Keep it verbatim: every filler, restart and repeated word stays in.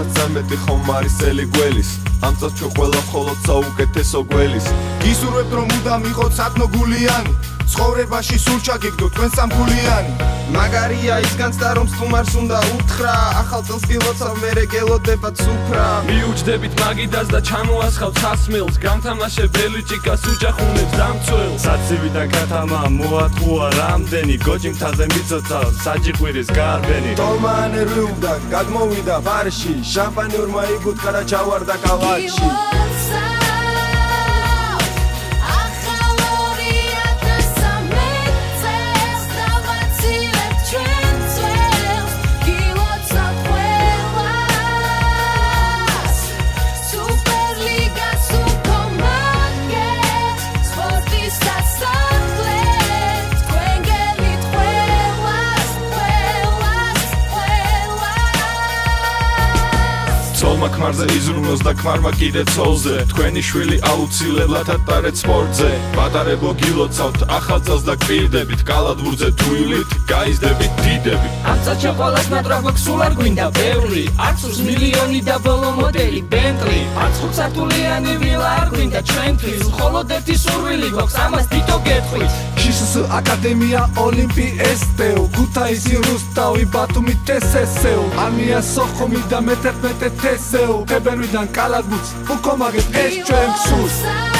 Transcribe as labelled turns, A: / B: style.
A: რაღაცა მეტი ხომ არის წელი გველის ამ წელს ჩვენ ყველა მხოლოდ საუკეთესო გველის
B: გისურვებთ რომ მუდამ იყოთ სათნო გულიანი ცხოვრებაში სულ ჩაგიგდო თქვენ სამგულიანი მაგარია ის განცდა რომ სტუმარს უნდა უთხრა ახალ წელს გილოცავ მერე გელოდებათ სუფრა
C: მიუჯდებით მაგიდას და ჩამოასხავთ სასმელს გამთამაშებელი ჭიკას უჯახუნებს დამცველს
D: საცივიდან ქათამა მოატყუა რამდენი გოჯი მთაზე მიწოცა საჭიყვირის გარბენი
B: თომა ნერვი უნდა გადმოვიდა ბარში შამპანიურმა იგუდგა ჩავარდა კალათში
C: ცოლმა ქმარზე იზრუნოს და ქმარმა კიდე ცოლზე თქვენი შვილი აუცილებლად ატარეთ სპორტზე პატარებო გილოცავთ ახალ წელს და კვირდებით კალათბურთზე თույლით გაიზდებით დიდები
E: ამ წელს ყველას ნატრა გვაქვს სულ არ გვინდა ბევრი არც უშ მილიონი და ბოლო მოდელი ბენტლი არც ხუთსართულიანი ვილა არ გვინდა ჩვენთვის მხოლოდ ერთი სურვილი გვაქვს ამას თითო გეტყვით
F: შს აკადემია ოლიმპი ესტეო ქუთაისი რუსთავი ბათუმი თესესეო არმია სოხუმი და მეთერთმეტე თესეო თებერვიდან კალათბურთს უკომაგეთ ეს ჩვენ გსურს